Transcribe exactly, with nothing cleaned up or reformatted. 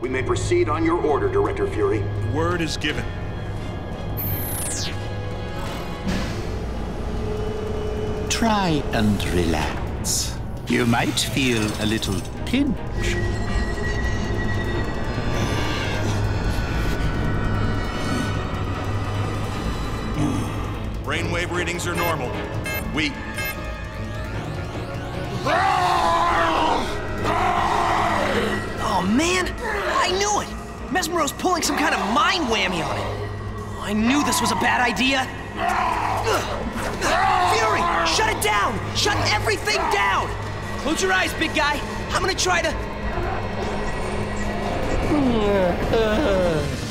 We may proceed on your order, Director Fury. The word is given. Try and relax. You might feel a little pinch. Brainwave readings are normal. We... Oh, man! I knew it! Mesmero's pulling some kind of mind whammy on it. I knew this was a bad idea. Fury! Shut it down! Shut everything down! Close your eyes, big guy. I'm gonna try to...